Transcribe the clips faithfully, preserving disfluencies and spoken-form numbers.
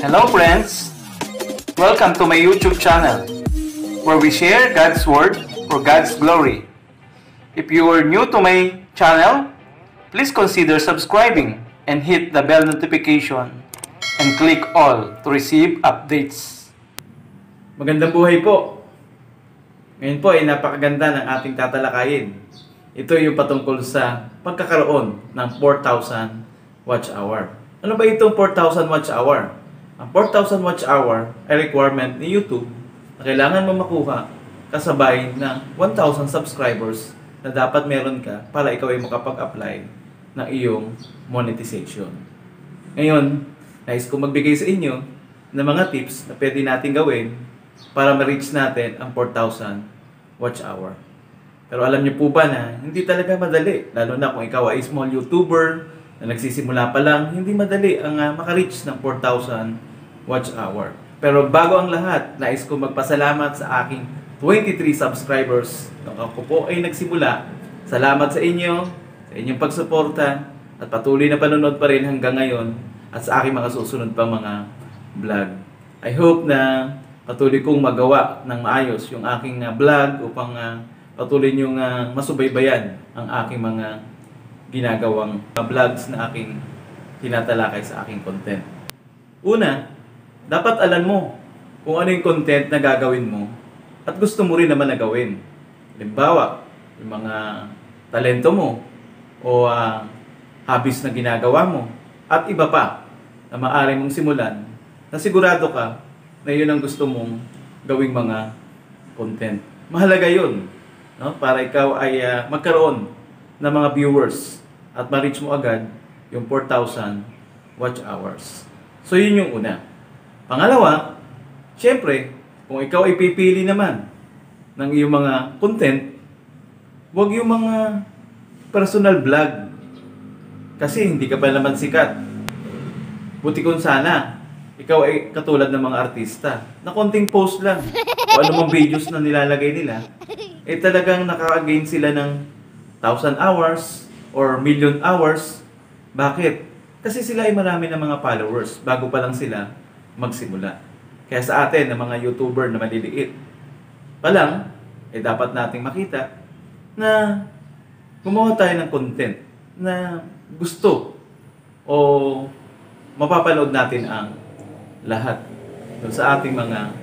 Hello friends! Welcome to my YouTube channel, where we share God's Word for God's glory. If you are new to my channel, please consider subscribing and hit the bell notification and click all to receive updates. Magandang buhay po! Ngayon po ay napakaganda ng ating tatalakayin. Ito yung patungkol sa pagkakaroon ng four thousand watch hour. Ano ba itong four thousand watch hour? Ang four thousand watch hour ay requirement ni YouTube na kailangan mo makuha kasabay ng one thousand subscribers na dapat meron ka para ikaw ay makapag-apply ng iyong monetization. Ngayon, nais ko magbigay sa inyo ng mga tips na pwede natin gawin para ma-reach natin ang four thousand watch hour. Pero alam niyo po ba na hindi talaga madali, lalo na kung ikaw ay small YouTuber na nagsisimula pa lang, hindi madali ang uh, maka-reach ng four thousand watch hour. Pero bago ang lahat, nais ko magpasalamat sa aking twenty-three subscribers nung ako po ay nagsimula. Salamat sa inyo, sa inyong pagsuporta, at patuloy na panonood pa rin hanggang ngayon at sa aking mga susunod pang mga vlog. I hope na patuloy kong magawa ng maayos yung aking uh, vlog upang uh, patuloy niyong uh, masubaybayan ang aking mga ginagawang uh, vlogs na aking tinatalakay sa aking content. Una, dapat alam mo kung ano yung content na gagawin mo at gusto mo rin naman na gawin. Halimbawa, yung mga talento mo o uh, hobbies na ginagawa mo at iba pa na maaari mong simulan na sigurado ka na yun ang gusto mong gawing mga content. Mahalaga yun, no? Para ikaw ay uh, magkaroon ng mga viewers at ma-reach mo agad yung four thousand watch hours. So yun yung una. Pangalawa, syempre, kung ikaw ay pipili naman ng iyong mga content, huwag yung mga personal vlog. Kasi hindi ka pa naman sikat. Buti kung sana, ikaw ay katulad ng mga artista na konting post lang o anumang videos na nilalagay nila, eh talagang nakaka-gain sila ng thousand hours or million hours. Bakit? Kasi sila ay marami ng mga followers bago pa lang sila magsimula. Kaya sa atin, na mga YouTuber na maliliit pa lang, eh dapat nating makita na gumawa tayo ng content na gusto o mapapanood natin ang lahat sa ating mga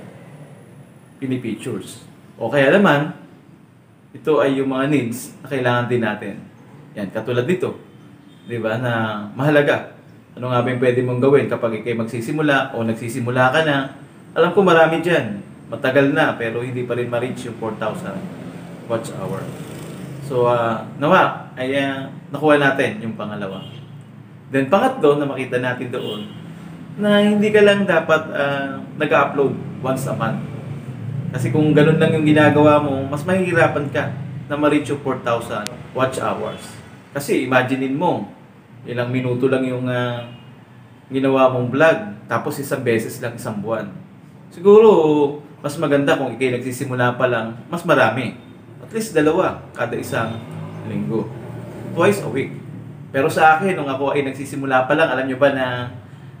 pinipictures. O kaya naman, ito ay yung mga needs na kailangan din natin. Yan, katulad dito. Diba? Na mahalaga. Ano nga ba yung pwede mong gawin kapag ikay magsisimula o nagsisimula ka na? Alam ko marami dyan. Matagal na pero hindi pa rin ma-reach yung four thousand watch hour. So, uh, nawa, ay uh, nakuha natin yung pangalawa. Then, pangatlo na makita natin doon na hindi ka lang dapat uh, nag-upload once a month. Kasi kung ganun lang yung ginagawa mo, mas mahihirapan ka na ma-reach yung four thousand watch hours. Kasi imaginein mo, ilang minuto lang yung uh, ginawa mong vlog, tapos isang beses lang isang buwan. Siguro, mas maganda kung ikay nagsisimula pa lang, mas marami. At least dalawa kada isang linggo. Twice a week. Pero sa akin, nung ako ay nagsisimula pa lang, alam nyo ba na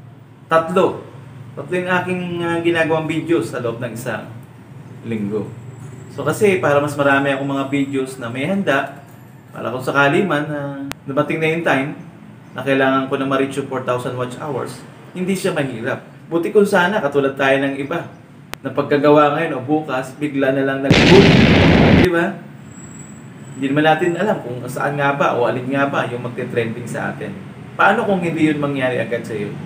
tatlo. Tatlo yung aking uh, ginagawang videos sa loob ng isang linggo. So kasi para mas marami akong mga videos na may handa, para kung sakali man na uh, dumating na yung time na kailangan ko na ma-reach yung four thousand watch hours, hindi siya mahirap. Buti kung sana, katulad tayo ng iba, na pagkagawa ngayon o bukas, bigla na lang nag-boom. Di ba? Hindi naman natin alam kung saan nga ba o alin nga ba yung magte-trending sa atin. Paano kung hindi yun mangyari agad sa iyo?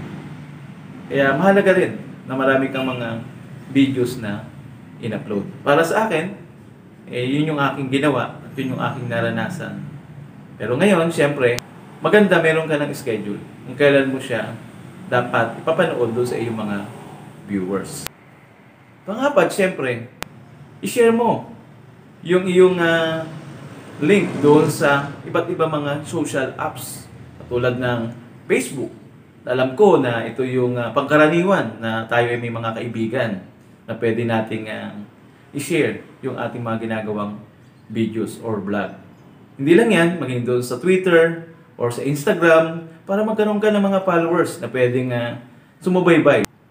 Kaya mahalaga rin na marami kang mga videos na in-upload. Para sa akin, eh, yun yung aking ginawa at yun yung aking naranasan. Pero ngayon, siyempre, maganda meron ka ng schedule kung kailan mo siya dapat ipapanood doon sa iyong mga viewers. Pangapat, siyempre, i-share mo yung iyong uh, link doon sa iba't iba mga social apps katulad ng Facebook. Alam ko na ito yung uh, pangkaraniwan na tayo ay may mga kaibigan na pwede nating uh, i-share yung ating mga ginagawang videos or vlog. Hindi lang yan, maging doon sa Twitter or sa Instagram para magkaroon ka ng mga followers na pwedeng uh, sumubaybay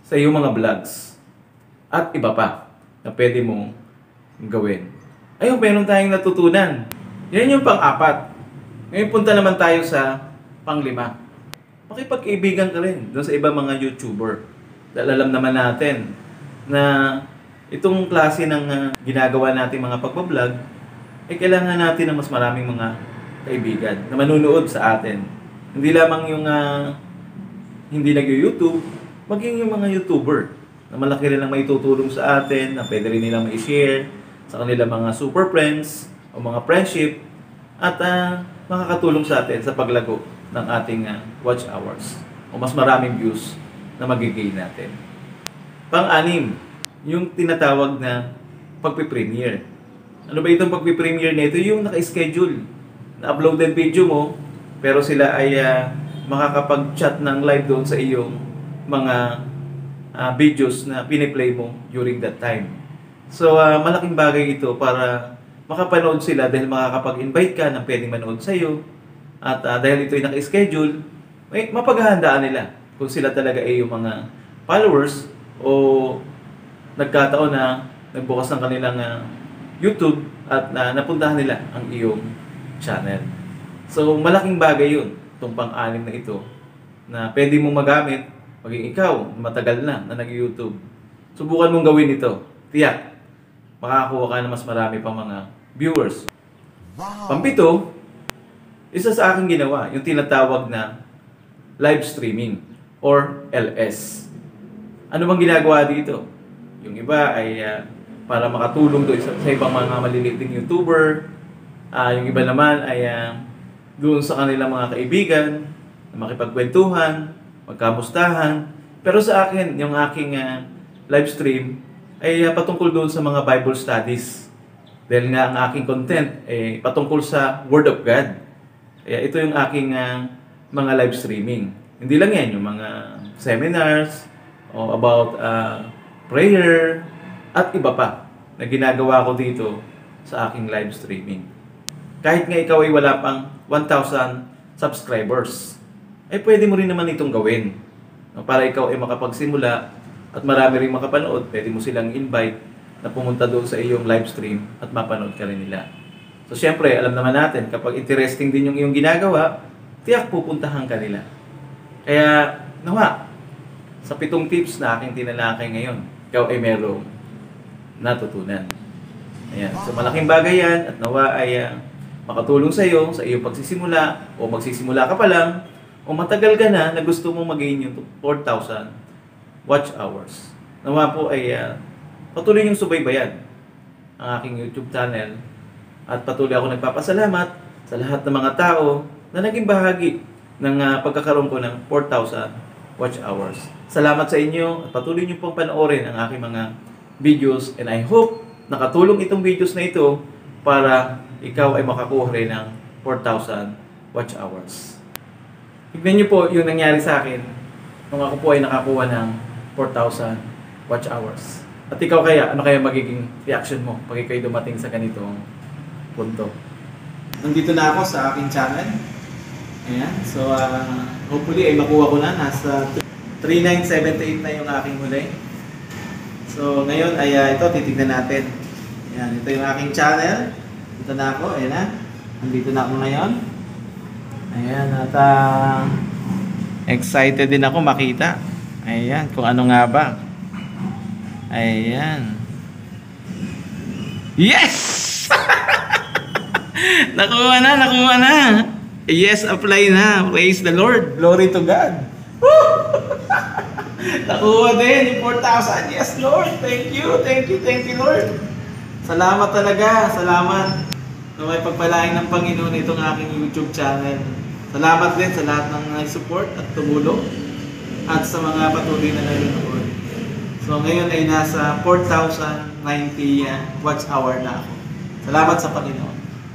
sa iyong mga vlogs at iba pa na pwede mong gawin. Ayun, meron tayong natutunan. Yan yung pang-apat. Ngayon punta naman tayo sa pang-lima. Makipag-kaibigan ka rin doon sa iba mga YouTuber. Dahil alam naman natin na itong klase ng uh, ginagawa natin mga pagbablog, ay kailangan natin ng mas maraming mga kaibigan na manunood sa atin. Hindi lamang yung uh, hindi nag-YouTube, maging yung mga YouTuber na malaki rin ang maitutulong sa atin, na pwede rin nilang ma-share sa kanilang mga super friends o mga friendship at uh, makakatulong sa atin sa paglago ng ating uh, watch hours o mas maraming views na magiging natin. Pang-anim, yung tinatawag na pagpipremiere. Ano ba itong pagpipremiere nito? Yung naka-schedule na uploaded video mo, pero sila ay uh, makakapag-chat ng live doon sa iyong mga uh, videos na piniplay mo during that time. So, uh, malaking bagay ito para makapanood sila dahil makakapag-invite ka ng pwedeng manood sa iyo. At uh, dahil ito ay naka-schedule, may mapaghahandaan nila kung sila talaga ay yung mga followers o nagkataon na nagbukas ng kanilang uh, YouTube at uh, napuntahan nila ang iyong channel. So, malaking bagay yun, itong pang-anim na ito, na pwede mong magamit, maging ikaw, matagal na na nag-YouTube. Subukan mong gawin ito. Tiyak, makakakuha ka na mas marami pang mga viewers. Wow. Pampito, isa sa aking ginawa, yung tinatawag na live streaming or L S. Ano bang ginagawa dito? Yung iba ay uh, para makatulong doon sa, sa ibang mga maliliit ding YouTuber. Uh, yung iba naman ay uh, doon sa kanilang mga kaibigan na makipagkwentuhan, magkamustahan. Pero sa akin, yung aking uh, live stream ay uh, patungkol doon sa mga Bible studies. Dahil nga ang aking content ay patungkol sa Word of God. Kaya ito yung aking uh, mga live streaming. Hindi lang yan, yung mga seminars o about uh, prayer at iba pa na ginagawa ko dito sa aking live streaming. Kahit nga ikaw ay wala pang one thousand subscribers, ay pwede mo rin naman itong gawin. Para ikaw ay makapagsimula at marami rin makapanood, pwede mo silang invite na pumunta doon sa iyong live stream at mapanood ka rin nila. So syempre, alam naman natin, kapag interesting din yung iyong ginagawa, tiyak pupuntahan ka nila. Kaya, nawa, sa pitong tips na aking tinalakay ngayon, ikaw ay merong natutunan. Ayan. So malaking bagay yan at nawa ay uh, makatulong sa iyo sa iyong pagsisimula o magsisimula ka pa lang o matagal ka na na gusto mong mag-gain yung four thousand watch hours. Nawa po ay uh, patuloy yung subaybayan ang aking YouTube channel at patuloy ako nagpapasalamat sa lahat ng mga tao na naging bahagi ng uh, pagkakaroon ko ng four thousand watch hours. Salamat sa inyo at patuloy niyo pong panoorin ang aking mga videos and I hope nakatulong itong videos na ito para ikaw ay makakuha rin ng four thousand watch hours. Tignan niyo po yung nangyari sa akin nung ako po ay nakakuha ng four thousand watch hours. At ikaw kaya, ano kaya magiging reaction mo pag ikaw dumating sa ganitong punto? Nandito na ako sa aking channel. Ayan. So, uh, hopefully ay makuha ko na. Nasa three nine seven eight na yung aking huli. So, ngayon ay uh, ito, titignan natin. Ayan, ito yung aking channel. Dito na ako. Ayan na. Nandito na ako ngayon. Ayan. At uh, excited din ako makita. Ayan. Kung ano nga ba. Ayan. Yes! Nakuha na, nakuha na. Yes, apply na. Praise the Lord. Glory to God. Nakuha din yung four thousand. Yes, Lord. Thank you, thank you, thank you, Lord. Salamat talaga. Salamat. Na may pagpalain ng Panginoon itong aking YouTube channel. Salamat din sa lahat ng support at tumulong at sa mga patuloy na nanonood. So ngayon ay nasa four thousand ninety uh, watch hour na ako. Salamat sa Panginoon.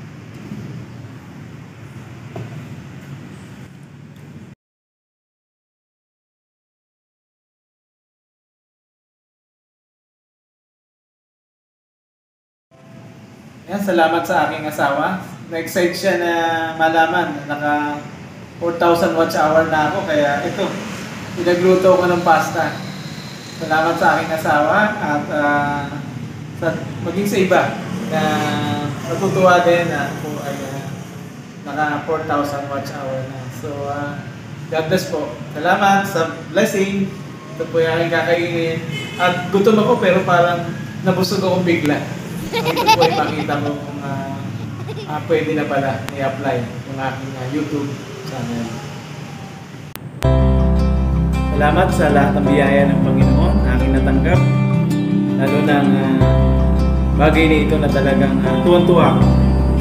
Yan, salamat sa aking asawa. Na-excite siya na malaman na naka four thousand watch hour na ako. Kaya ito, pinagluto ko ng pasta. Salamat sa aking asawa at uh, sa, maging sa iba na natutuwa din na ako ay uh, naka four thousand watch hour na. So, uh, God bless po. Salamat sa blessing. Ito po yung aking kakainin. At gutom ako pero parang nabusog akong bigla. Ito po yung makita ko kung uh, uh, pwede na pala i-apply yung aking uh, YouTube channel. Salamat sa lahat ng biyaya ng Panginoon, aking natanggap. Lalo ng uh, bagay na ito na talagang uh, tuwan-tuwa ako.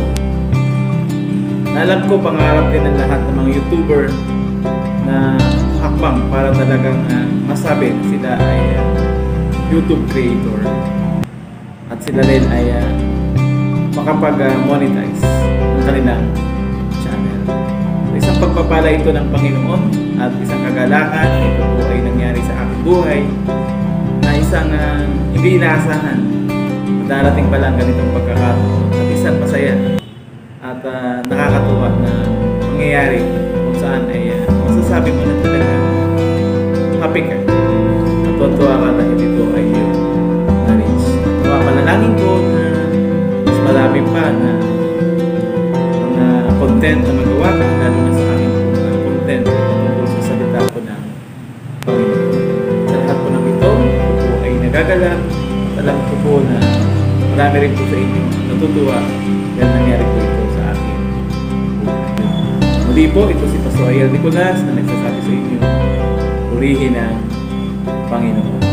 Alam ko, pangarap din ng lahat ng mga YouTuber na hakbang para talagang uh, masabi na sila ay uh, YouTube creator. At sila rin ay uh, makapag-monetize ng kanilang channel. So, isang pagpapala ito ng Panginoon at isang kagalakan. Ito po ay nangyari sa aking buhay na isang uh, hindi inaasahan. Darating pa lang ganitong pagkakataon at isang masaya at uh, nakakatuwa na mangyayari kung saan ay uh, masasabi mo na talaga happy ka. Natutuwa ka dahil ito ay uh, na-reach. Tuwa panalangin ko na mas marami pa na mga content na magawa ko, lalo na sa aking uh, content tungkol sa salita ko ng Panginoon. Sa lahat po ng ito, ito po ay nagagalak. Alam ko po na marami rin po sa inyo natutuwa dahil nangyari po ito sa akin. Muli po, ito si Pastor Ariel Nicolas na nagsasabi sa inyo, purihin ang Panginoon.